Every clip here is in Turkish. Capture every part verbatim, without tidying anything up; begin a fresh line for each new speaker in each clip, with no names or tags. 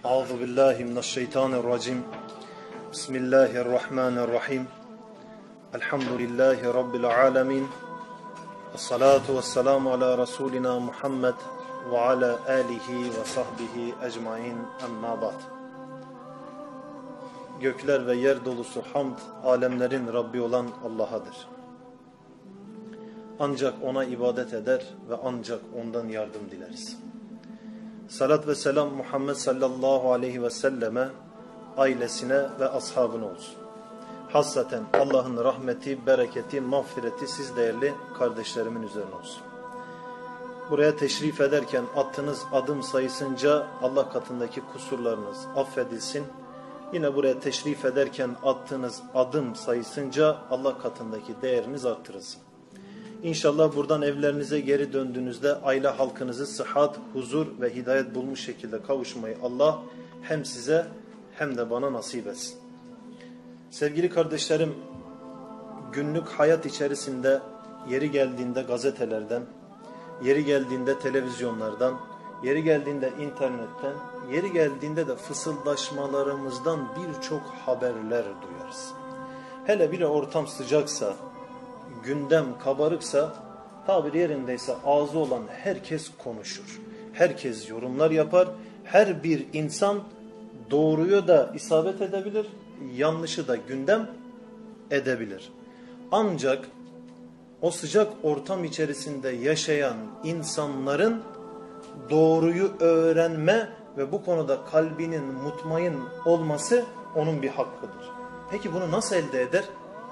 Euzu billahi mineşşeytanirracim. Bismillahirrahmanirrahim. Elhamdülillahi rabbil alamin. Essalatu vesselamu ala rasulina Muhammed ve ala alihi ve sahbihi ecmaîn. Amma ba'd. Gökler ve yer dolusu hamd, alemlerin Rabbi olan Allah'adır. Ancak ona ibadet eder ve ancak ondan yardım dileriz. Salat ve selam Muhammed sallallahu aleyhi ve selleme, ailesine ve ashabına olsun. Hassaten Allah'ın rahmeti, bereketi, mağfireti siz değerli kardeşlerimin üzerine olsun. Buraya teşrif ederken attığınız adım sayısınca Allah katındaki kusurlarınız affedilsin. Yine buraya teşrif ederken attığınız adım sayısınca Allah katındaki değeriniz artırılsın. İnşallah buradan evlerinize geri döndüğünüzde aile halkınızı sıhhat, huzur ve hidayet bulmuş şekilde kavuşmayı Allah hem size hem de bana nasip etsin. Sevgili kardeşlerim, günlük hayat içerisinde yeri geldiğinde gazetelerden, yeri geldiğinde televizyonlardan, yeri geldiğinde internetten, yeri geldiğinde de fısıldaşmalarımızdan birçok haberler duyarız. Hele bir ortam sıcaksa, gündem kabarıksa, tabiri yerindeyse ağzı olan herkes konuşur. Herkes yorumlar yapar. Her bir insan doğruyu da isabet edebilir, yanlışı da gündem edebilir. Ancak o sıcak ortam içerisinde yaşayan insanların doğruyu öğrenme ve bu konuda kalbinin mutmain olması onun bir hakkıdır. Peki bunu nasıl elde eder?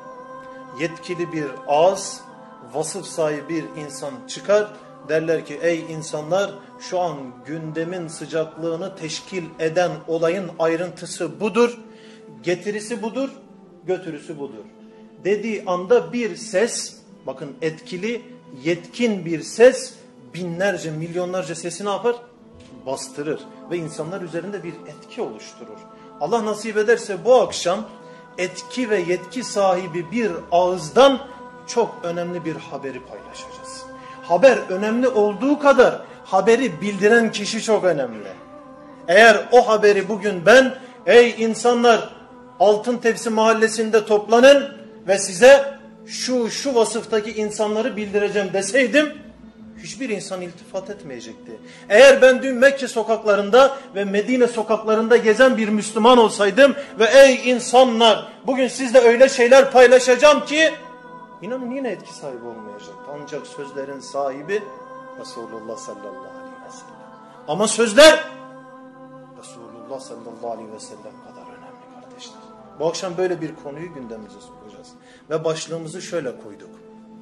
Yetkili bir ağız, vasıf sahibi bir insan çıkar. Derler ki ey insanlar, şu an gündemin sıcaklığını teşkil eden olayın ayrıntısı budur. Getirisi budur, götürüsü budur. Dediği anda bir ses, bakın etkili, yetkin bir ses binlerce, milyonlarca sesi ne yapar? Bastırır ve insanlar üzerinde bir etki oluşturur. Allah nasip ederse bu akşam etki ve yetki sahibi bir ağızdan çok önemli bir haberi paylaşacağız. Haber önemli olduğu kadar haberi bildiren kişi çok önemli. Eğer o haberi bugün ben, ey insanlar Altın Tepsi mahallesinde toplanın ve size şu şu vasıftaki insanları bildireceğim deseydim, hiçbir insan iltifat etmeyecekti. Eğer ben dün Mekke sokaklarında ve Medine sokaklarında gezen bir Müslüman olsaydım ve ey insanlar bugün sizle öyle şeyler paylaşacağım ki, inanın yine etki sahibi olmayacaktı. Ancak sözlerin sahibi Resulullah sallallahu aleyhi ve sellem. Ama sözler Resulullah sallallahu aleyhi ve sellem kadar önemli kardeşler. Bu akşam böyle bir konuyu gündemimize sokacağız. Ve başlığımızı şöyle koyduk.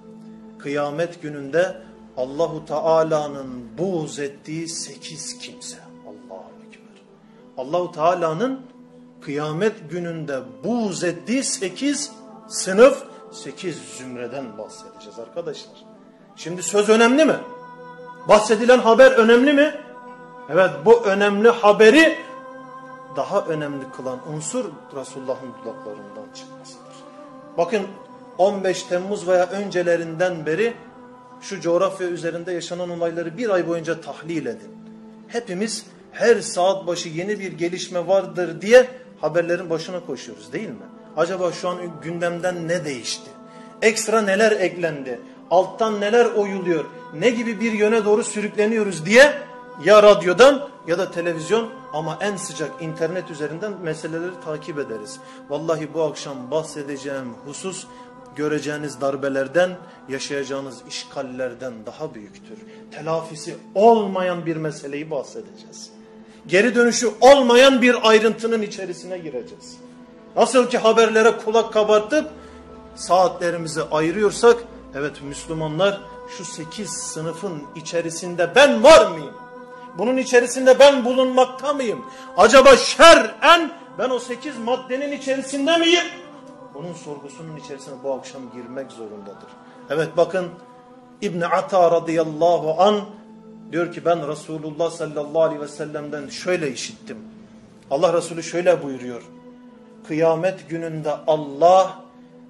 Kıyamet gününde Allahu Teala'nın buğz ettiği sekiz kimse. Allahu Ekber. Allahu Teala'nın kıyamet gününde buğz ettiği sekiz sınıf, sekiz zümreden bahsedeceğiz arkadaşlar. Şimdi söz önemli mi? Bahsedilen haber önemli mi? Evet, bu önemli haberi daha önemli kılan unsur Resulullah'ın dudaklarından çıkmasıdır. Bakın on beş Temmuz veya öncelerinden beri şu coğrafya üzerinde yaşanan olayları bir ay boyunca tahlil edin. Hepimiz her saat başı yeni bir gelişme vardır diye haberlerin başına koşuyoruz değil mi? Acaba şu an gündemden ne değişti? Ekstra neler eklendi? Alttan neler oyuluyor? Ne gibi bir yöne doğru sürükleniyoruz diye ya radyodan ya da televizyon ama en sıcak internet üzerinden meseleleri takip ederiz. Vallahi bu akşam bahsedeceğim husus göreceğiniz darbelerden, yaşayacağınız işgallerden daha büyüktür. Telafisi olmayan bir meseleyi bahsedeceğiz. Geri dönüşü olmayan bir ayrıntının içerisine gireceğiz. Nasıl ki haberlere kulak kabartıp saatlerimizi ayırıyorsak, evet Müslümanlar şu sekiz sınıfın içerisinde ben var mıyım? Bunun içerisinde ben bulunmakta mıyım? Acaba şer'en ben o sekiz maddenin içerisinde miyim? Onun sorgusunun içerisine bu akşam girmek zorundadır. Evet bakın İbn Ata radıyallahu an diyor ki ben Resulullah sallallahu aleyhi ve sellem'den şöyle işittim. Allah Resulü şöyle buyuruyor. Kıyamet gününde Allah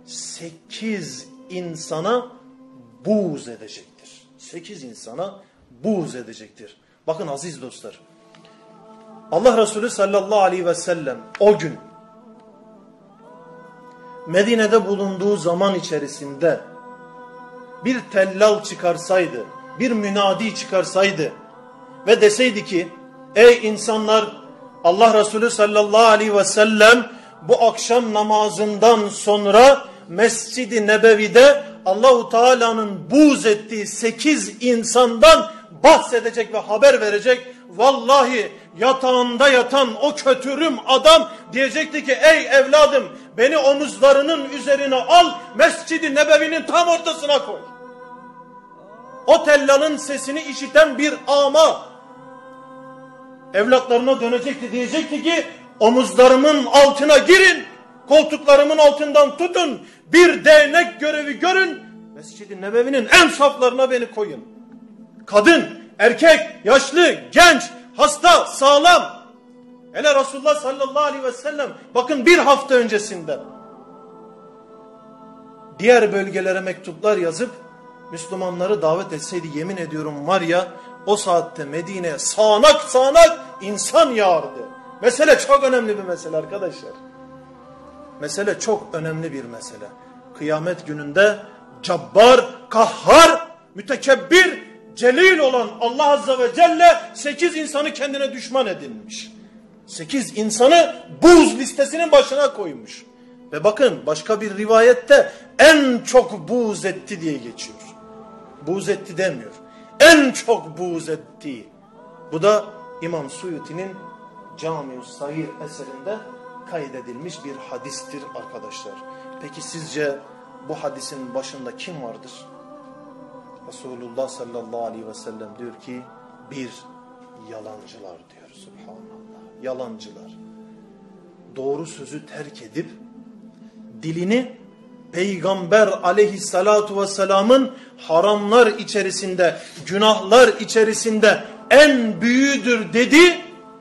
sekiz insana buğz edecektir. Sekiz insana buğz edecektir. Bakın aziz dostlar. Allah Resulü sallallahu aleyhi ve sellem o gün Medine'de bulunduğu zaman içerisinde bir tellal çıkarsaydı, bir münadi çıkarsaydı ve deseydi ki ey insanlar, Allah Resulü sallallahu aleyhi ve sellem bu akşam namazından sonra Mescid-i Nebevi'de Allahu Teala'nın buğz ettiği sekiz insandan bahsedecek ve haber verecek. Vallahi yatağında yatan o kötürüm adam diyecekti ki ey evladım, beni omuzlarının üzerine al, Mescid-i Nebevi'nin tam ortasına koy. O tellalın sesini işiten bir ama evlatlarına dönecekti, diyecekti ki omuzlarımın altına girin, koltuklarımın altından tutun, bir değnek görevi görün, Mescid-i Nebevi'nin en saflarına beni koyun. Kadın, erkek, yaşlı, genç, hasta, sağlam. Hele Resulullah sallallahu aleyhi ve sellem bakın bir hafta öncesinden diğer bölgelere mektuplar yazıp Müslümanları davet etseydi, yemin ediyorum var ya, o saatte Medine'ye sağanak sağanak insan yağardı. Mesele çok önemli bir mesele arkadaşlar. Mesele çok önemli bir mesele. Kıyamet gününde cabbar, kahhar, mütekebbir, celil olan Allah Azze ve Celle sekiz insanı kendine düşman edinmiş. Sekiz insanı buğz listesinin başına koymuş. Ve bakın başka bir rivayette en çok buğz etti diye geçiyor. Buğz etti demiyor. En çok buğz etti. Bu da İmam Suyuti'nin Cami-ü Sayir eserinde kaydedilmiş bir hadistir arkadaşlar. Peki sizce bu hadisin başında kim vardır? Resulullah sallallahu aleyhi ve sellem diyor ki bir, yalancılar diyor. Subhanallah. Yalancılar. Doğru sözü terk edip dilini Peygamber aleyhissalatu vesselamın haramlar içerisinde, günahlar içerisinde en büyüğüdür dedi,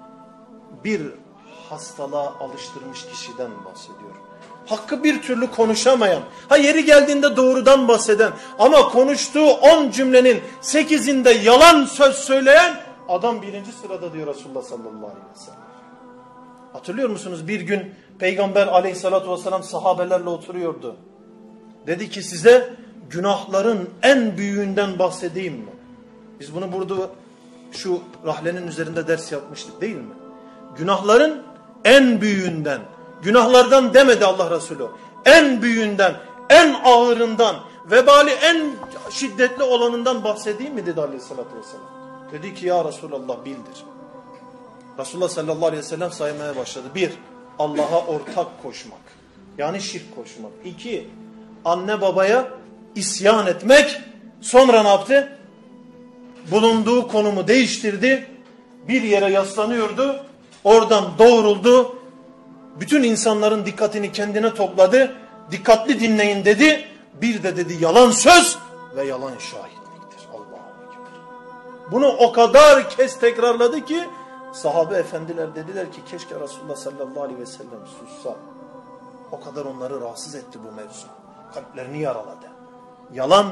bir hastalığa alıştırmış kişiden bahsediyor. Hakkı bir türlü konuşamayan, ha yeri geldiğinde doğrudan bahseden ama konuştuğu on cümlenin sekizinde yalan söz söyleyen adam birinci sırada diyor Resulullah sallallahu aleyhi ve sellem. Hatırlıyor musunuz? Bir gün Peygamber aleyhissalatu vesselam sahabelerle oturuyordu. Dedi ki size günahların en büyüğünden bahsedeyim mi? Biz bunu burada şu rahlenin üzerinde ders yapmıştık değil mi? Günahların en büyüğünden, günahlardan demedi Allah Resulü, en büyüğünden, en ağırından, vebali en şiddetli olanından bahsedeyim mi dedi aleyhissalatü vesselam. Dedi ki ya Resulallah bildir. Resulullah sallallahu aleyhi ve sellem saymaya başladı. Bir, Allah'a ortak koşmak. Yani şirk koşmak. İki, anne babaya isyan etmek. Sonra ne yaptı? Bulunduğu konumu değiştirdi. Bir yere yaslanıyordu. Oradan doğruldu. Bütün insanların dikkatini kendine topladı. Dikkatli dinleyin dedi. Bir de dedi yalan söz ve yalan şahitliktir. Allah'a ekber. Bunu o kadar kez tekrarladı ki sahabe efendiler dediler ki keşke Resulullah sallallahu aleyhi ve sellem sussa. O kadar onları rahatsız etti bu mevzu. Kalplerini yaraladı. Yalan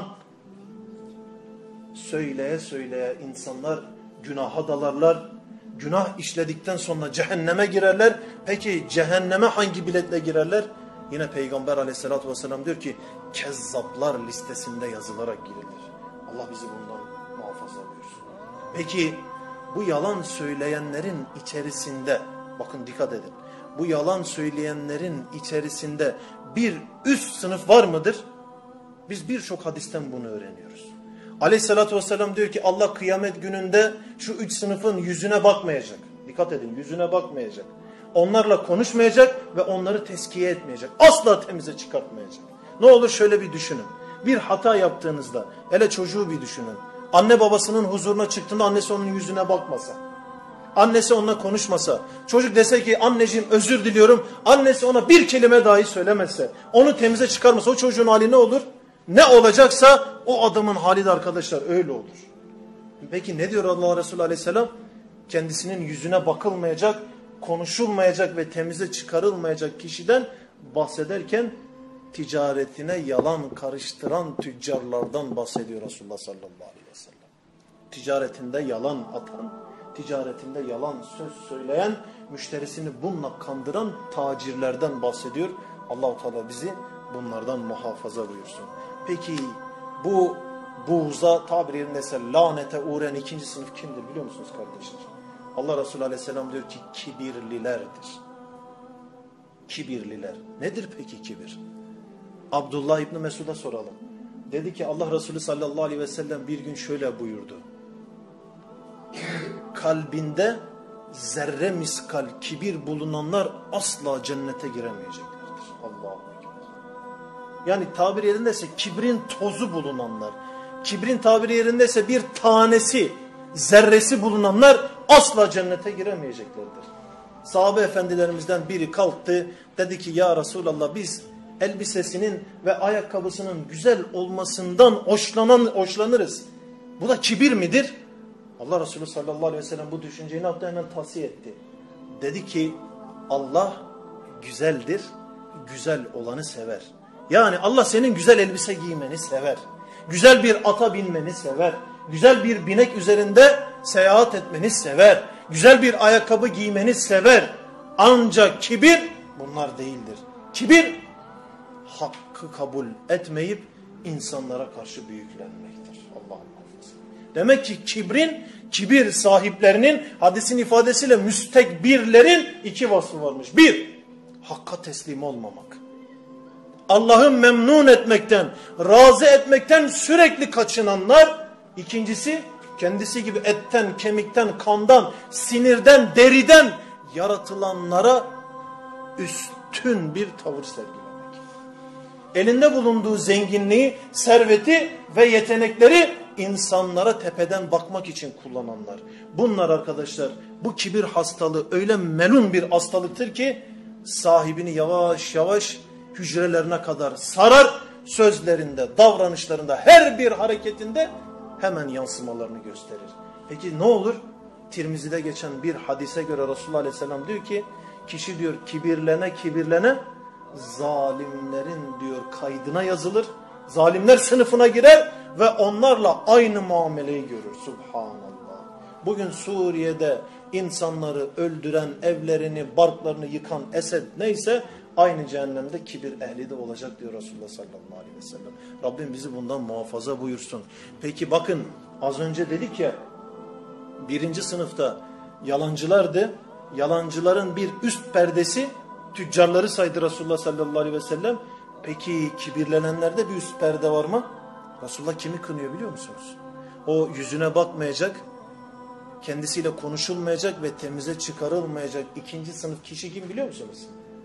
söyleye söyleye insanlar günaha dalarlar. Günah işledikten sonra cehenneme girerler. Peki cehenneme hangi biletle girerler? Yine Peygamber aleyhissalatü vesselam diyor ki kezzaplar listesinde yazılarak girilir. Allah bizi bundan muhafaza buyursun. Peki bu yalan söyleyenlerin içerisinde, bakın dikkat edin, bu yalan söyleyenlerin içerisinde bir üst sınıf var mıdır? Biz birçok hadisten bunu öğreniyoruz. Aleyhissalatü vesselam diyor ki Allah kıyamet gününde şu üç sınıfın yüzüne bakmayacak. Dikkat edin, yüzüne bakmayacak. Onlarla konuşmayacak ve onları teskiye etmeyecek. Asla temize çıkartmayacak. Ne olur şöyle bir düşünün. Bir hata yaptığınızda, hele çocuğu bir düşünün. Anne babasının huzuruna çıktığında annesi onun yüzüne bakmasa, annesi onunla konuşmasa, çocuk dese ki anneciğim özür diliyorum, annesi ona bir kelime dahi söylemezse, onu temize çıkarmasa o çocuğun hali ne olur? Ne olacaksa o adamın hali de arkadaşlar öyle olur. Peki ne diyor Allah Resulü aleyhisselam? Kendisinin yüzüne bakılmayacak, konuşulmayacak ve temize çıkarılmayacak kişiden bahsederken ticaretine yalan karıştıran tüccarlardan bahsediyor Resulullah sallallahu aleyhi ve sellem. Ticaretinde yalan atan, ticaretinde yalan söz söyleyen, müşterisini bununla kandıran tacirlerden bahsediyor. Allah-u Teala bizi bunlardan muhafaza buyursun. Peki bu buğza, tabir yerindeyse lanete uğrayan ikinci sınıf kimdir biliyor musunuz kardeşler? Allah Resulü Aleyhisselam diyor ki kibirlilerdir. Kibirliler. Nedir peki kibir? Abdullah İbni Mesud'a soralım. Dedi ki Allah Resulü sallallahu aleyhi ve sellem bir gün şöyle buyurdu. Kalbinde zerre miskal kibir bulunanlar asla cennete giremeyeceklerdir. Allah'a ekber. Yani tabir yerindeyse kibrin tozu bulunanlar, kibrin tabiri yerindeyse bir tanesi, zerresi bulunanlar asla cennete giremeyeceklerdir. Sahabe efendilerimizden biri kalktı, dedi ki ya Resulallah biz elbisesinin ve ayakkabısının güzel olmasından hoşlanan, hoşlanırız. Bu da kibir midir? Allah Resulü sallallahu aleyhi ve sellem bu düşünceyi ne yaptı? Hemen tavsiye etti. Dedi ki Allah güzeldir, güzel olanı sever. Yani Allah senin güzel elbise giymeni sever. Güzel bir ata binmeni sever. Güzel bir binek üzerinde seyahat etmeni sever. Güzel bir ayakkabı giymeni sever. Ancak kibir bunlar değildir. Kibir hakkı kabul etmeyip insanlara karşı büyüklenmektir. Allah'ım muhafaza. Demek ki kibrin, kibir sahiplerinin hadisin ifadesiyle müstekbirlerin iki vasfı varmış. Bir, hakka teslim olmamak. Allah'ı memnun etmekten, razı etmekten sürekli kaçınanlar. İkincisi, kendisi gibi etten, kemikten, kandan, sinirden, deriden yaratılanlara üstün bir tavır sergilemek. Elinde bulunduğu zenginliği, serveti ve yetenekleri insanlara tepeden bakmak için kullananlar. Bunlar arkadaşlar, bu kibir hastalığı öyle melun bir hastalıktır ki sahibini yavaş yavaş hücrelerine kadar sarar, sözlerinde, davranışlarında, her bir hareketinde hemen yansımalarını gösterir. Peki ne olur? Tirmizi'de geçen bir hadise göre Resulullah Aleyhisselam diyor ki, kişi diyor kibirlene kibirlene zalimlerin diyor kaydına yazılır. Zalimler sınıfına girer ve onlarla aynı muameleyi görür. Subhanallah. Bugün Suriye'de insanları öldüren, evlerini, barklarını yıkan Esed neyse aynı cehennemde kibir ehli de olacak diyor Resulullah sallallahu aleyhi ve sellem. Rabbim bizi bundan muhafaza buyursun. Peki bakın az önce dedik ya birinci sınıfta yalancılardı. Yalancıların bir üst perdesi tüccarları saydı Resulullah sallallahu aleyhi ve sellem. Peki kibirlenenlerde bir üst perde var mı? Resulullah kimi kınıyor biliyor musunuz? O yüzüne bakmayacak, kendisiyle konuşulmayacak ve temize çıkarılmayacak ikinci sınıf kişi kim biliyor musunuz?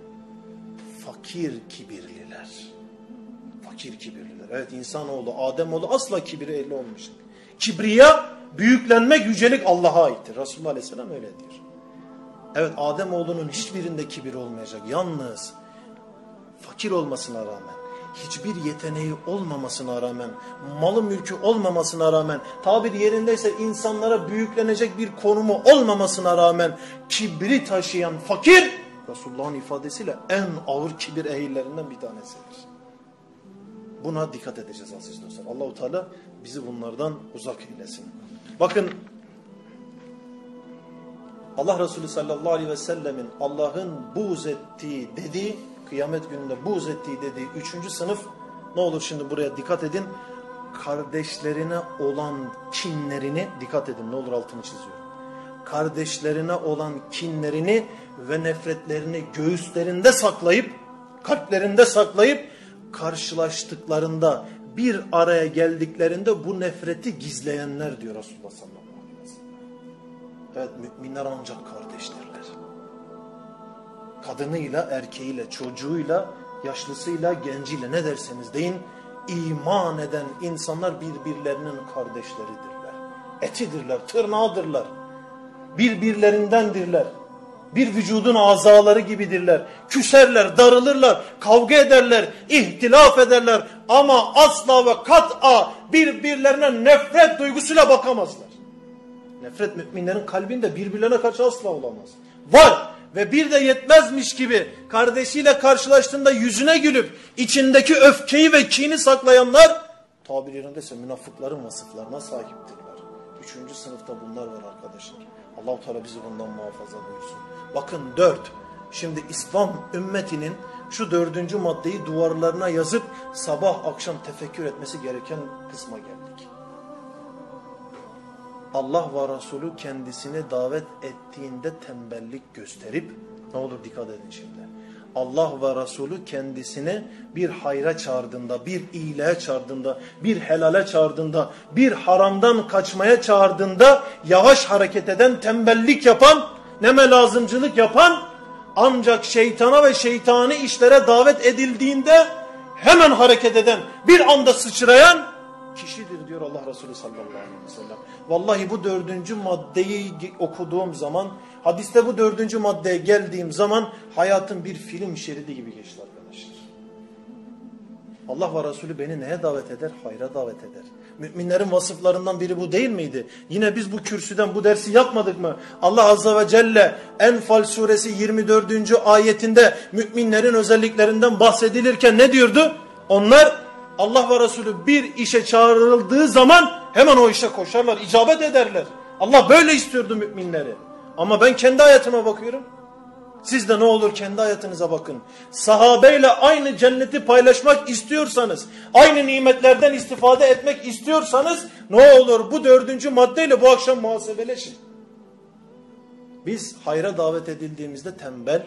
Fakir kibirliler. Fakir kibirliler. Evet insanoğlu, Ademoğlu asla kibir ehli olmayacak. Kibriya, büyüklenmek, yücelik Allah'a aittir. Resulullah Aleyhisselam öyle diyor. Evet Ademoğlunun hiçbirinde kibir olmayacak. Yalnız fakir olmasına rağmen, hiçbir yeteneği olmamasına rağmen, malı mülkü olmamasına rağmen, tabir yerindeyse insanlara büyüklenecek bir konumu olmamasına rağmen kibri taşıyan fakir, Resulullah'ın ifadesiyle en ağır kibir ehillerinden bir tanesidir. Buna dikkat edeceğiz aziz dostlar. Allah-u Teala bizi bunlardan uzak eylesin. Bakın Allah Resulü sallallahu aleyhi ve sellemin Allah'ın buğz ettiği dediği, kıyamet gününde buğz ettiği dediği üçüncü sınıf, ne olur şimdi buraya dikkat edin. Kardeşlerine olan kinlerini, dikkat edin ne olur altını çiziyorum. Kardeşlerine olan kinlerini ve nefretlerini göğüslerinde saklayıp, kalplerinde saklayıp, karşılaştıklarında bir araya geldiklerinde bu nefreti gizleyenler diyor Resulullah sallallahu aleyhi ve sellem. Evet müminler ancak kardeştirler. Kadınıyla, erkeğiyle, çocuğuyla, yaşlısıyla, genciyle ne derseniz deyin, iman eden insanlar birbirlerinin kardeşleridirler. Etidirler, tırnağıdırlar. Birbirlerindendirler. Bir vücudun azaları gibidirler. Küserler, darılırlar, kavga ederler, ihtilaf ederler ama asla ve kat'a birbirlerine nefret duygusuyla bakamazlar. Nefret müminlerin kalbinde birbirlerine karşı asla olamaz. Var ve bir de yetmezmiş gibi kardeşiyle karşılaştığında yüzüne gülüp içindeki öfkeyi ve kini saklayanlar tabir yerindeyse münafıkların vasıflarına sahiptirler. Üçüncü sınıfta bunlar var arkadaşlar. Allah-u Teala bizi bundan muhafaza buyursun. Bakın dört. Şimdi İslam ümmetinin şu dördüncü maddeyi duvarlarına yazıp sabah akşam tefekkür etmesi gereken kısma geldik. Allah ve Resulü kendisini davet ettiğinde tembellik gösterip, ne olur dikkat edin şimdi. Allah ve Resulü kendisini bir hayra çağırdığında, bir iyiliğe çağırdığında, bir helale çağırdığında, bir haramdan kaçmaya çağırdığında yavaş hareket eden, tembellik yapan, neme lazımcılık yapan, ancak şeytana ve şeytani işlere davet edildiğinde hemen hareket eden, bir anda sıçrayan kişidir diyor Allah Resulü sallallahu aleyhi ve sellem. Vallahi bu dördüncü maddeyi okuduğum zaman, hadiste bu dördüncü maddeye geldiğim zaman hayatım bir film şeridi gibi geçti arkadaşlar. Allah ve Resulü beni neye davet eder? Hayra davet eder. Müminlerin vasıflarından biri bu değil miydi? Yine biz bu kürsüden bu dersi yapmadık mı? Allah Azze ve Celle Enfal suresi yirmi dördüncü ayetinde müminlerin özelliklerinden bahsedilirken ne diyordu? Onlar Allah ve Resulü bir işe çağrıldığı zaman hemen o işe koşarlar, icabet ederler. Allah böyle istiyordu müminleri. Ama ben kendi hayatıma bakıyorum. Siz de ne olur kendi hayatınıza bakın. Sahabeyle aynı cenneti paylaşmak istiyorsanız, aynı nimetlerden istifade etmek istiyorsanız ne olur bu dördüncü maddeyle bu akşam muhasebeleşin. Biz hayra davet edildiğimizde tembel,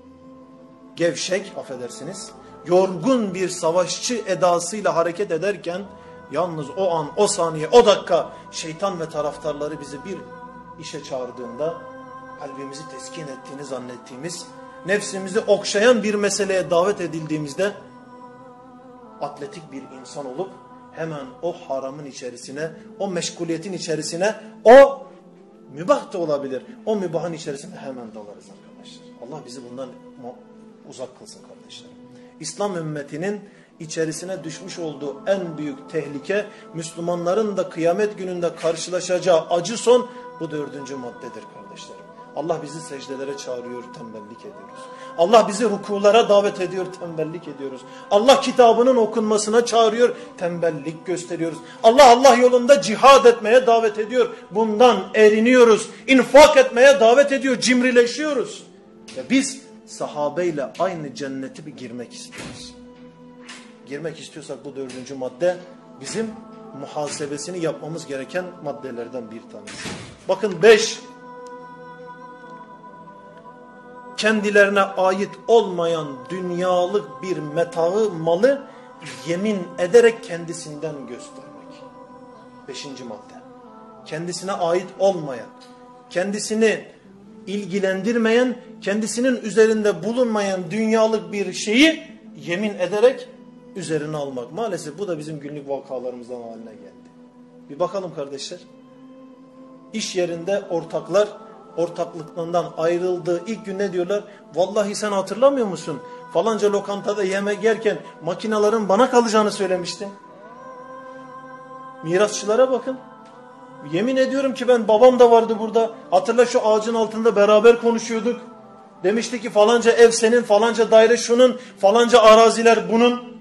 gevşek, affedersiniz, yorgun bir savaşçı edasıyla hareket ederken yalnız o an, o saniye, o dakika şeytan ve taraftarları bizi bir işe çağırdığında kalbimizi teskin ettiğini zannettiğimiz, nefsimizi okşayan bir meseleye davet edildiğimizde atletik bir insan olup hemen o haramın içerisine, o meşguliyetin içerisine, o mübah da olabilir, o mübahın içerisine hemen dalarız arkadaşlar. Allah bizi bundan uzak kılsın kardeşlerim. İslam ümmetinin içerisine düşmüş olduğu en büyük tehlike, Müslümanların da kıyamet gününde karşılaşacağı acı son bu dördüncü maddedir kardeşlerim. Allah bizi secdelere çağırıyor, tembellik ediyoruz. Allah bizi rukulara davet ediyor, tembellik ediyoruz. Allah kitabının okunmasına çağırıyor, tembellik gösteriyoruz. Allah Allah yolunda cihad etmeye davet ediyor, bundan eriniyoruz. İnfak etmeye davet ediyor, cimrileşiyoruz. Ve biz sahabeyle aynı cenneti bir girmek istiyoruz. Girmek istiyorsak bu dördüncü madde bizim muhasebesini yapmamız gereken maddelerden bir tanesi. Bakın beş. Kendilerine ait olmayan dünyalık bir metağı, malı yemin ederek kendisinden göstermek. Beşinci madde. Kendisine ait olmayan, kendisini ilgilendirmeyen, kendisinin üzerinde bulunmayan dünyalık bir şeyi yemin ederek üzerine almak. Maalesef bu da bizim günlük vakalarımızdan haline geldi. Bir bakalım kardeşler. İş yerinde ortaklar ortaklıklarından ayrıldığı ilk gün ne diyorlar? Vallahi sen hatırlamıyor musun? Falanca lokantada yemek yerken makinaların bana kalacağını söylemiştin. Mirasçılara bakın. Yemin ediyorum ki ben, babam da vardı burada. Hatırla, şu ağacın altında beraber konuşuyorduk. Demişti ki falanca ev senin, falanca daire şunun, falanca araziler bunun.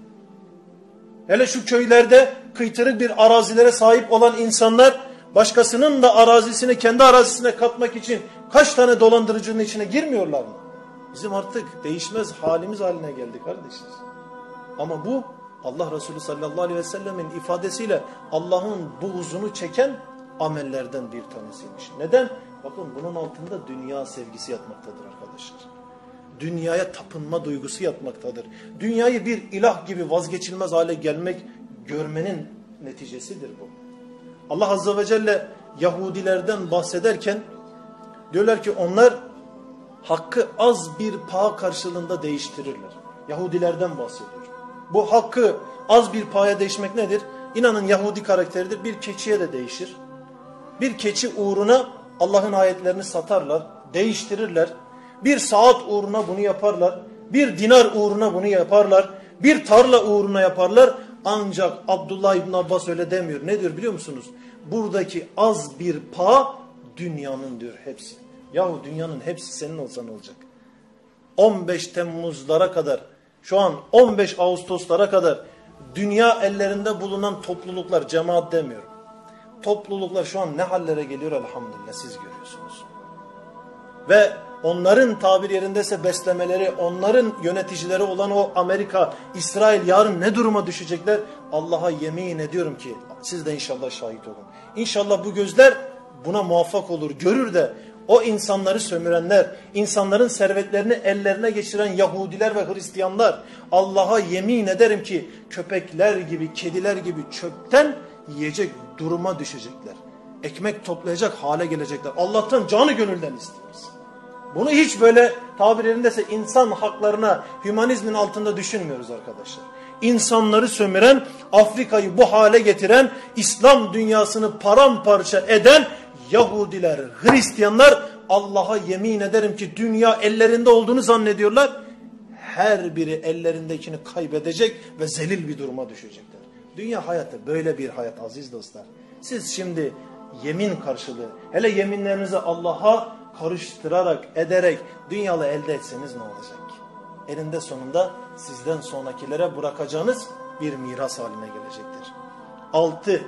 Hele şu köylerde kıytırık bir arazilere sahip olan insanlar başkasının da arazisini kendi arazisine katmak için kaç tane dolandırıcının içine girmiyorlar mı? Bizim artık değişmez halimiz haline geldi kardeşler. Ama bu Allah Resulü sallallahu aleyhi ve sellemin ifadesiyle Allah'ın buğzunu çeken amellerden bir tanesiymiş. Neden? Bakın bunun altında dünya sevgisi yatmaktadır arkadaşlar. Dünyaya tapınma duygusu yatmaktadır. Dünyayı bir ilah gibi vazgeçilmez hale gelmek, görmenin neticesidir bu. Allah Azze ve Celle Yahudilerden bahsederken diyorlar ki onlar hakkı az bir paha karşılığında değiştirirler. Yahudilerden bahsediyor. Bu hakkı az bir pahaya değişmek nedir? İnanın Yahudi karakteridir. Bir keçiye de değişir. Bir keçi uğruna Allah'ın ayetlerini satarlar, değiştirirler. Bir saat uğruna bunu yaparlar. Bir dinar uğruna bunu yaparlar. Bir tarla uğruna yaparlar. Ancak Abdullah İbn Abbas öyle demiyor. Ne diyor biliyor musunuz? Buradaki az bir pağ dünyanın diyor hepsi. Yahu dünyanın hepsi senin olsa ne olacak? on beş Temmuzlara kadar, şu an on beş Ağustoslara kadar dünya ellerinde bulunan topluluklar, cemaat demiyorum. topluluklar şu an ne hallere geliyor elhamdülillah, siz görüyorsunuz. Ve onların tabir yerindeyse beslemeleri, onların yöneticileri olan o Amerika, İsrail yarın ne duruma düşecekler? Allah'a yemin ediyorum ki siz de inşallah şahit olun. İnşallah bu gözler buna muvaffak olur, görür de o insanları sömürenler, insanların servetlerini ellerine geçiren Yahudiler ve Hristiyanlar, Allah'a yemin ederim ki köpekler gibi, kediler gibi çöpten yiyecek duruma düşecekler. Ekmek toplayacak hale gelecekler. Allah'tan canı gönülden istiyoruz. Bunu hiç böyle tabir yerindeyse insan haklarına, hümanizmin altında düşünmüyoruz arkadaşlar. İnsanları sömüren, Afrika'yı bu hale getiren, İslam dünyasını paramparça eden Yahudiler, Hristiyanlar, Allah'a yemin ederim ki dünya ellerinde olduğunu zannediyorlar. Her biri ellerindekini kaybedecek ve zelil bir duruma düşecekler. Dünya hayatı böyle bir hayat aziz dostlar. Siz şimdi yemin karşılığı, hele yeminlerinizi Allah'a karıştırarak, ederek dünyalı elde etseniz ne olacak? Elinde sonunda sizden sonrakilere bırakacağınız bir miras haline gelecektir. Altı,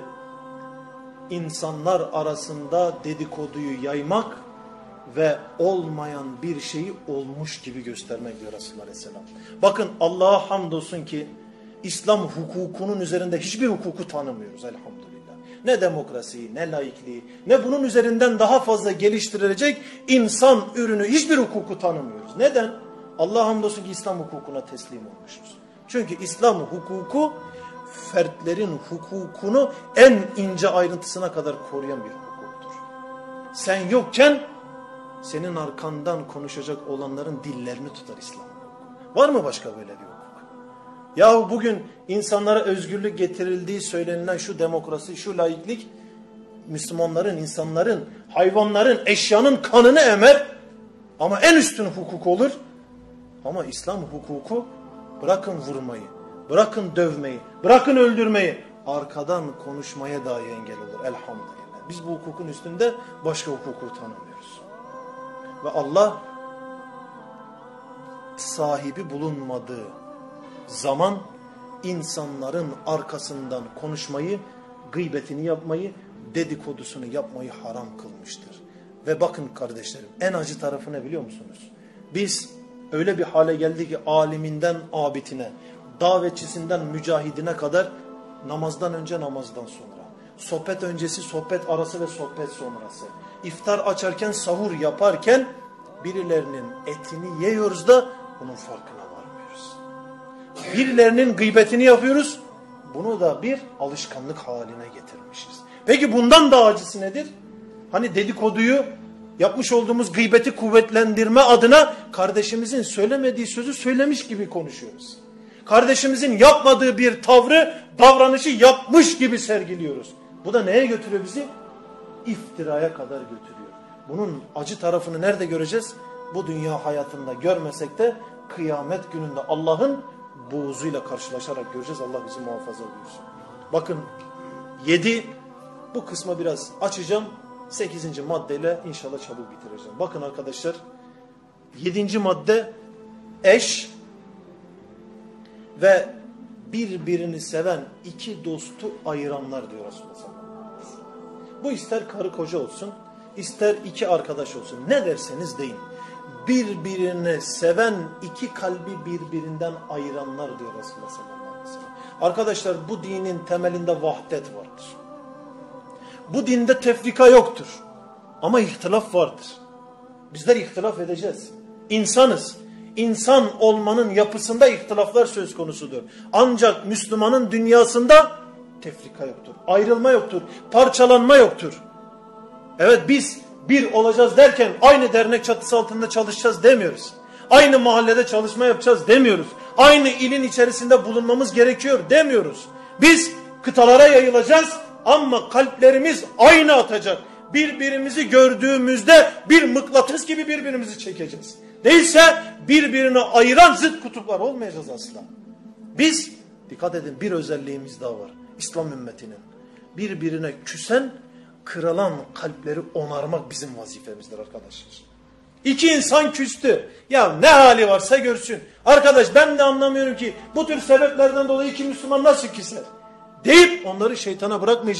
insanlar arasında dedikoduyu yaymak ve olmayan bir şeyi olmuş gibi göstermek diyor Resulullah Aleyhisselam. Bakın Allah'a hamdolsun ki İslam hukukunun üzerinde hiçbir hukuku tanımıyoruz elhamdülillah. Ne demokrasiyi, ne laikliği, ne bunun üzerinden daha fazla geliştirilecek insan ürünü hiçbir hukuku tanımıyoruz. Neden? Allah'a hamdolsun ki İslam hukukuna teslim olmuşuz. Çünkü İslam hukuku fertlerin hukukunu en ince ayrıntısına kadar koruyan bir hukuktur. Sen yokken senin arkandan konuşacak olanların dillerini tutar İslam hukuku. Var mı başka böyle bir hukuk? Yahu bugün insanlara özgürlük getirildiği söylenilen şu demokrasi, şu laiklik, Müslümanların, insanların, hayvanların, eşyanın kanını emer ama en üstün hukuk olur. Ama İslam hukuku bırakın vurmayı, bırakın dövmeyi, bırakın öldürmeyi, arkadan konuşmaya dahi engel olur elhamdülillah. Biz bu hukukun üstünde başka hukuku tanımıyoruz. Ve Allah sahibi bulunmadığı zaman insanların arkasından konuşmayı, gıybetini yapmayı, dedikodusunu yapmayı haram kılmıştır. Ve bakın kardeşlerim, en acı tarafı ne biliyor musunuz? Biz öyle bir hale geldi ki aliminden abidine, davetçisinden mücahidine kadar namazdan önce namazdan sonra, sohbet öncesi sohbet arası ve sohbet sonrası, iftar açarken sahur yaparken birilerinin etini yiyoruz da bunun farkına varmıyoruz. Birilerinin gıybetini yapıyoruz, bunu da bir alışkanlık haline getirmişiz. Peki bundan daha acısı nedir? Hani dedikoduyu, yapmış olduğumuz gıybeti kuvvetlendirme adına kardeşimizin söylemediği sözü söylemiş gibi konuşuyoruz. Kardeşimizin yapmadığı bir tavrı, davranışı yapmış gibi sergiliyoruz. Bu da neye götürüyor bizi? İftiraya kadar götürüyor. Bunun acı tarafını nerede göreceğiz? Bu dünya hayatında görmesek de kıyamet gününde Allah'ın buğzuyla karşılaşarak göreceğiz. Allah bizi muhafaza buyursun. Bakın yedi, bu kısmı biraz açacağım. sekizinci maddeyle inşallah çabuk bitireceğim. Bakın arkadaşlar, yedinci madde eş ve birbirini seven iki dostu ayıranlar diyor Resulullah sallallahu aleyhi ve sellem. Bu ister karı koca olsun, ister iki arkadaş olsun, ne derseniz deyin. Birbirini seven iki kalbi birbirinden ayıranlar diyor Resulullah sallallahu aleyhi ve sellem. Arkadaşlar, bu dinin temelinde vahdet vardır. Bu dinde tefrika yoktur. Ama ihtilaf vardır. Bizler ihtilaf edeceğiz. İnsanız. İnsan olmanın yapısında ihtilaflar söz konusudur. Ancak Müslümanın dünyasında tefrika yoktur. Ayrılma yoktur. Parçalanma yoktur. Evet, biz bir olacağız derken aynı dernek çatısı altında çalışacağız demiyoruz. Aynı mahallede çalışma yapacağız demiyoruz. Aynı ilin içerisinde bulunmamız gerekiyor demiyoruz. Biz kıtalara yayılacağız ama kalplerimiz aynı atacak. Birbirimizi gördüğümüzde bir mıknatıs gibi birbirimizi çekeceğiz. Değilse birbirini ayıran zıt kutuplar olmayacağız asla. Biz, dikkat edin, bir özelliğimiz daha var İslam ümmetinin. Birbirine küsen, kırılan kalpleri onarmak bizim vazifemizdir arkadaşlar. İki insan küstü. Ya ne hali varsa görsün. Arkadaş, ben de anlamıyorum ki bu tür sebeplerden dolayı iki Müslüman nasıl küser? Deyip onları şeytana bırakmayacağız.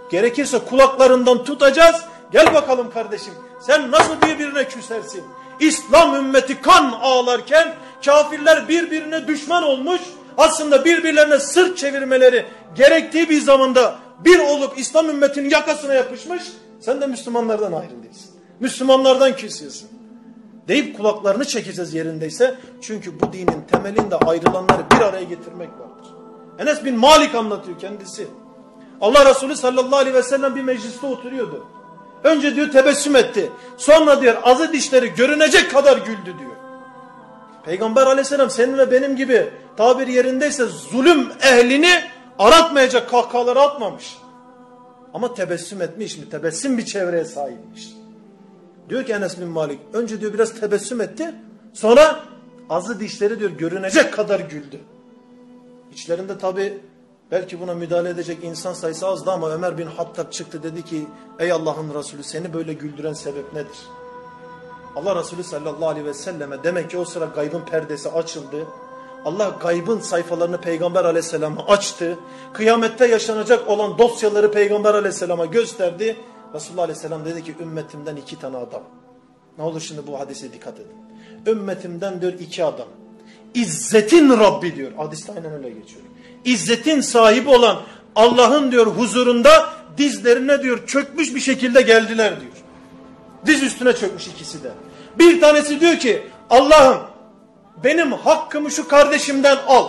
Gerekirse kulaklarından tutacağız. Gel bakalım kardeşim, sen nasıl birbirine küsersin? İslam ümmeti kan ağlarken kafirler birbirine düşman olmuş. Aslında birbirlerine sırt çevirmeleri gerektiği bir zamanda bir olup İslam ümmetinin yakasına yapışmış. Sen de Müslümanlardan ayrı değilsin. Müslümanlardan küsüyorsun. Deyip kulaklarını çekeceğiz yerindeyse. Çünkü bu dinin temelinde ayrılanları bir araya getirmek vardır. Enes bin Malik anlatıyor kendisi. Allah Resulü sallallahu aleyhi ve sellem bir mecliste oturuyordu. Önce diyor tebessüm etti. Sonra diyor azı dişleri görünecek kadar güldü diyor. Peygamber aleyhisselam senin ve benim gibi tabir yerindeyse zulüm ehlini aratmayacak kahkahaları atmamış. Ama tebessüm etmiş mi? Tebessüm bir çevreye sahipmiş. Diyor ki Enes bin Malik, önce diyor biraz tebessüm etti. Sonra azı dişleri diyor görünecek kadar güldü. İçlerinde tabi belki buna müdahale edecek insan sayısı azdı ama Ömer bin Hattab çıktı, dedi ki ey Allah'ın Resulü, seni böyle güldüren sebep nedir? Allah Resulü sallallahu aleyhi ve selleme demek ki o sıra gaybın perdesi açıldı. Allah gaybın sayfalarını Peygamber aleyhisselama açtı. Kıyamette yaşanacak olan dosyaları Peygamber aleyhisselama gösterdi. Resulullah aleyhisselam dedi ki ümmetimden iki tane adam. Ne olur şimdi bu hadise dikkat edin. Ümmetimden diyor iki adam. İzzetin Rabbi diyor. Hadiste aynen öyle geçiyor. İzzetin sahibi olan Allah'ın diyor huzurunda dizlerine diyor çökmüş bir şekilde geldiler diyor. Diz üstüne çökmüş ikisi de. Bir tanesi diyor ki Allah'ım benim hakkımı şu kardeşimden al.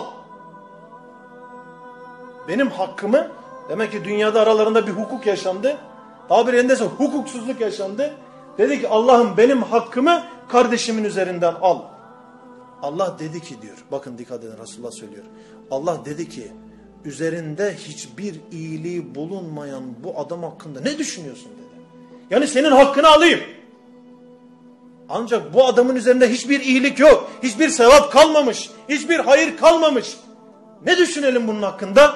Benim hakkımı, demek ki dünyada aralarında bir hukuk yaşandı. Tabir yerindeyse hukuksuzluk yaşandı. Dedi ki Allah'ım benim hakkımı kardeşimin üzerinden al. Allah dedi ki diyor, bakın dikkat edin, Resulullah söylüyor. Allah dedi ki üzerinde hiçbir iyiliği bulunmayan bu adam hakkında ne düşünüyorsun dedi. Yani senin hakkını alayım. Ancak bu adamın üzerinde hiçbir iyilik yok. Hiçbir sevap kalmamış. Hiçbir hayır kalmamış. Ne düşünelim bunun hakkında?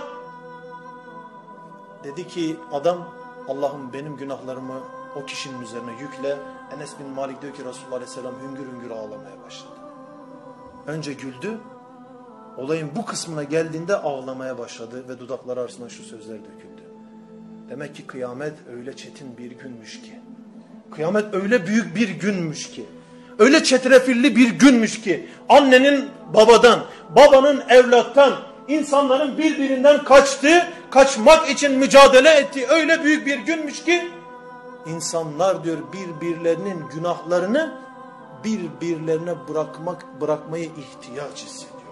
Dedi ki adam Allah'ım benim günahlarımı o kişinin üzerine yükle. Enes bin Malik diyor ki Resulullah aleyhisselam hüngür hüngür ağlamaya başladı. Önce güldü. Olayın bu kısmına geldiğinde ağlamaya başladı ve dudakları arasından şu sözler döküldü. Demek ki kıyamet öyle çetin bir günmüş ki. Kıyamet öyle büyük bir günmüş ki. Öyle çetrefilli bir günmüş ki. Annenin babadan, babanın evlattan, insanların birbirinden kaçtığı, kaçmak için mücadele ettiği öyle büyük bir günmüş ki. İnsanlar diyor birbirlerinin günahlarını birbirlerine bırakmak bırakmayı ihtiyaç hissediyorlar.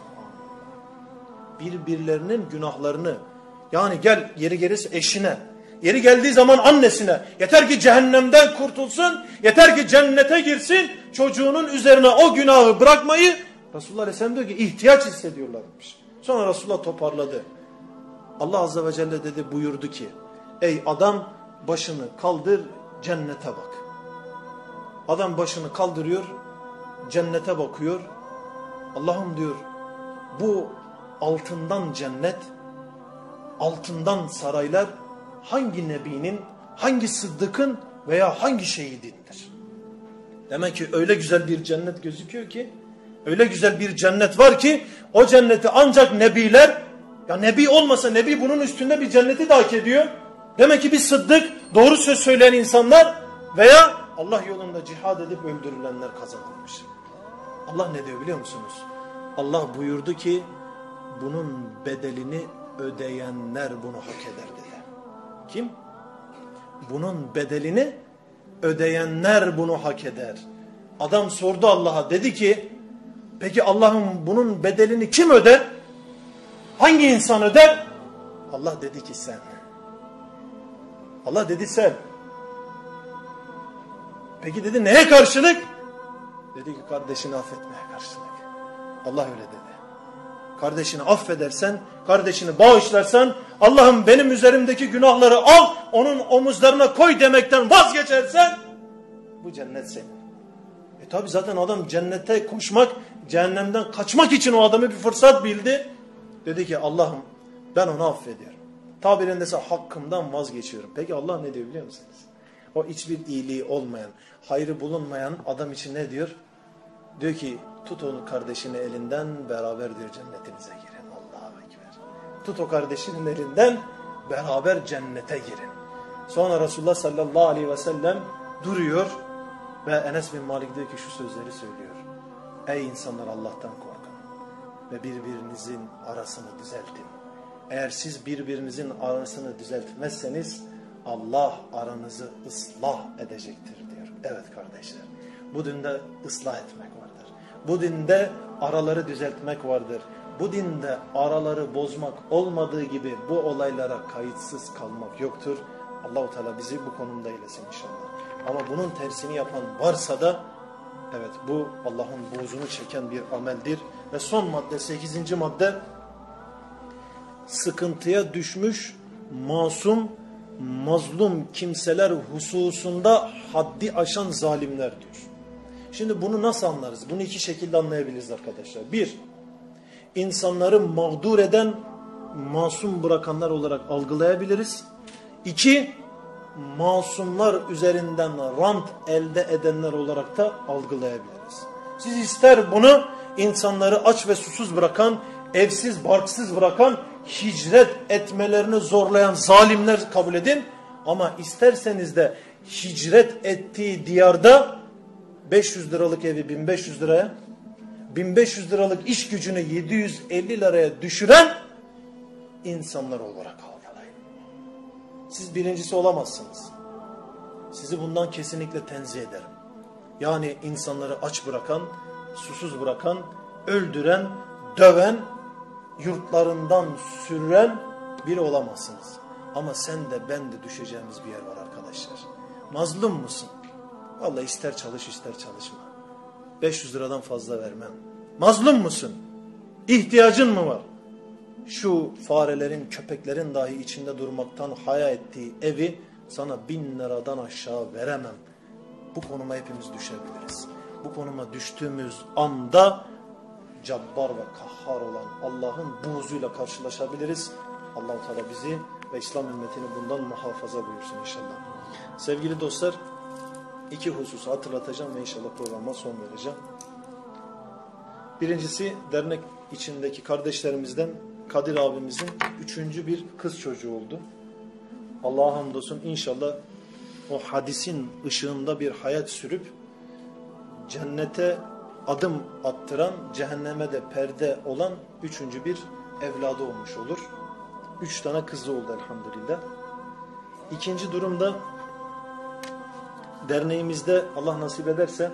Birbirlerinin günahlarını, yani gel yeri gelirse eşine, yeri geldiği zaman annesine, yeter ki cehennemden kurtulsun, yeter ki cennete girsin, çocuğunun üzerine o günahı bırakmayı Resulullah Aleyhisselam diyor ki ihtiyaç hissediyorlarmış. Sonra Resulullah toparladı. Allah Azze ve Celle dedi, buyurdu ki ey adam başını kaldır cennete bak. Adam başını kaldırıyor, cennete bakıyor. Allah'ım diyor bu altından cennet, altından saraylar hangi nebinin, hangi sıddıkın veya hangi şehidindir? Demek ki öyle güzel bir cennet gözüküyor ki, öyle güzel bir cennet var ki o cenneti ancak nebiler, ya nebi olmasa nebi bunun üstünde bir cenneti de hak ediyor. Demek ki bir sıddık, doğru söz söyleyen insanlar veya Allah yolunda cihad edip öldürülenler kazanılmış. Allah ne diyor biliyor musunuz? Allah buyurdu ki bunun bedelini ödeyenler bunu hak eder dedi. Kim? Bunun bedelini ödeyenler bunu hak eder. Adam sordu Allah'a, dedi ki peki Allah'ım bunun bedelini kim öder? Hangi insan öder? Allah dedi ki sen. Allah dedi sen. Peki dedi neye karşılık? Dedi ki kardeşini affetmeye karşılık. Allah öyle dedi. Kardeşini affedersen, kardeşini bağışlarsan, Allah'ım benim üzerimdeki günahları al, onun omuzlarına koy demekten vazgeçersen, bu cennet senin. E tabi zaten adam cennete koşmak, cehennemden kaçmak için o adamı bir fırsat bildi. Dedi ki Allah'ım ben onu affediyorum. Tabirindeyse hakkımdan vazgeçiyorum. Peki Allah ne diyor biliyor musunuz? O hiçbir iyiliği olmayan, hayrı bulunmayan adam için ne diyor? Diyor ki tut onu kardeşini elinden, beraber diyor cennetinize girin. Allahu Ekber. Tut o kardeşinin elinden, beraber cennete girin. Sonra Resulullah sallallahu aleyhi ve sellem duruyor ve Enes bin Malik diyor ki şu sözleri söylüyor. Ey insanlar, Allah'tan korkun ve birbirinizin arasını düzeltin. Eğer siz birbirinizin arasını düzeltmezseniz Allah aranızı ıslah edecektir diyor. Evet kardeşler, bu dinde ıslah etmek vardır. Bu dinde araları düzeltmek vardır. Bu dinde araları bozmak olmadığı gibi bu olaylara kayıtsız kalmak yoktur. Allah-u Teala bizi bu konumda eylesin inşallah. Ama bunun tersini yapan varsa da evet, bu Allah'ın buğzunu çeken bir ameldir. Ve son madde, sekizinci madde, sıkıntıya düşmüş masum, mazlum kimseler hususunda haddi aşan zalimler diyor. Şimdi bunu nasıl anlarız? Bunu iki şekilde anlayabiliriz arkadaşlar. Bir, insanları mağdur eden, masum bırakanlar olarak algılayabiliriz. İki, masumlar üzerinden rant elde edenler olarak da algılayabiliriz. Siz ister bunu insanları aç ve susuz bırakan, evsiz barksız bırakan, hicret etmelerini zorlayan zalimler kabul edin. Ama isterseniz de hicret ettiği diyarda beş yüz liralık evi bin beş yüz liraya, bin beş yüz liralık iş gücünü yedi yüz elli liraya düşüren insanlar olarak algılayın. Siz birincisi olamazsınız. Sizi bundan kesinlikle tenzih ederim. Yani insanları aç bırakan, susuz bırakan, öldüren, döven, yurtlarından sürüren biri olamazsınız. Ama sen de ben de düşeceğimiz bir yer var arkadaşlar. Mazlum musun? Vallahi ister çalış ister çalışma. beş yüz liradan fazla vermem. Mazlum musun? İhtiyacın mı var? Şu farelerin, köpeklerin dahi içinde durmaktan haya ettiği evi sana bin liradan aşağı veremem. Bu konuma hepimiz düşebiliriz. Bu konuma düştüğümüz anda cabbar ve kahhar olan Allah'ın buğzuyla karşılaşabiliriz. Allah-u Teala bizi ve İslam ümmetini bundan muhafaza buyursun inşallah. Sevgili dostlar, iki hususu hatırlatacağım ve inşallah programa son vereceğim. Birincisi, dernek içindeki kardeşlerimizden Kadir abimizin üçüncü bir kız çocuğu oldu. Allah'a hamdolsun, inşallah o hadisin ışığında bir hayat sürüp cennete adım attıran, cehenneme de perde olan üçüncü bir evladı olmuş olur. Üç tane kızı oldu elhamdülillah. İkinci durumda derneğimizde Allah nasip ederse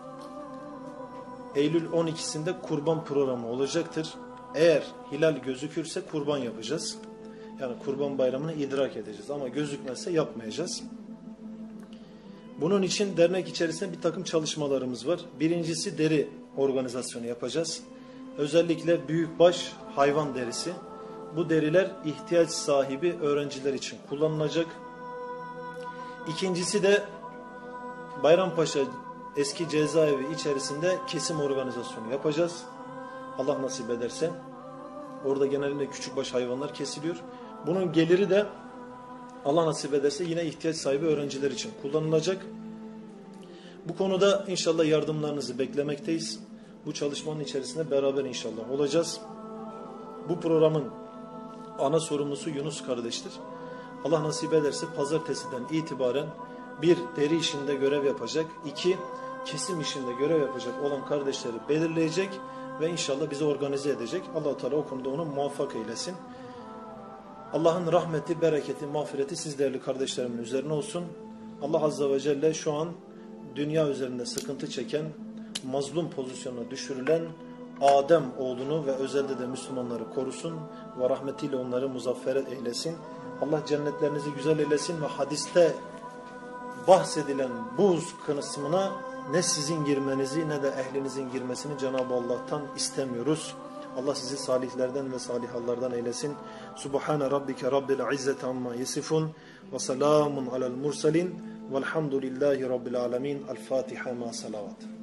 Eylül on ikisinde kurban programı olacaktır. Eğer hilal gözükürse kurban yapacağız. Yani kurban bayramını idrak edeceğiz ama gözükmezse yapmayacağız. Bunun için dernek içerisinde bir takım çalışmalarımız var. Birincisi, deri organizasyonu yapacağız. Özellikle büyükbaş hayvan derisi. Bu deriler ihtiyaç sahibi öğrenciler için kullanılacak. İkincisi de Bayrampaşa eski cezaevi içerisinde kesim organizasyonu yapacağız. Allah nasip ederse. Orada genellikle küçükbaş hayvanlar kesiliyor. Bunun geliri de Allah nasip ederse yine ihtiyaç sahibi öğrenciler için kullanılacak. Bu konuda inşallah yardımlarınızı beklemekteyiz. Bu çalışmanın içerisinde beraber inşallah olacağız. Bu programın ana sorumlusu Yunus kardeştir. Allah nasip ederse pazartesiden itibaren bir, deri işinde görev yapacak. İki, kesim işinde görev yapacak olan kardeşleri belirleyecek ve inşallah bizi organize edecek. Allah-u Teala o konuda onu muvaffak eylesin. Allah'ın rahmeti, bereketi, mağfireti siz değerli kardeşlerimin üzerine olsun. Allah Azze ve Celle şu an dünya üzerinde sıkıntı çeken, mazlum pozisyonuna düşürülen Adem oğlunu ve özelde de Müslümanları korusun ve rahmetiyle onları muzaffer eylesin. Allah cennetlerinizi güzel eylesin ve hadiste bahsedilen buz kısmına ne sizin girmenizi ne de ehlinizin girmesini Cenab-ı Allah'tan istemiyoruz. Allah sizi salihlerden ve salihallardan eylesin. Subhane rabbike rabbil izzeti amma yesifun ve selamun alel mursalin velhamdülillahi rabbil alemin. El Fatiha ma salavat.